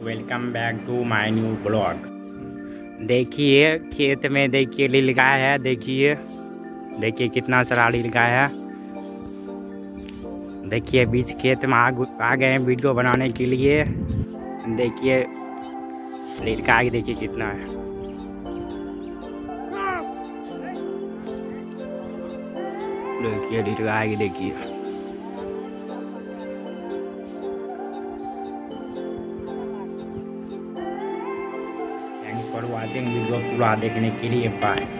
Welcome back to my new blog. देखिए खेत में देखिए नील गाय है। देखिए देखिए कितना सारा नील गाय है। देखिए बीच खेत में आ गए हैं वीडियो बनाने के लिए। देखिए नील गाय देखिए कितना है। देखिए नील गाय देखिए। थैंक्स फॉर वॉचिंग वीडियो पूरा देखने के लिए बाय।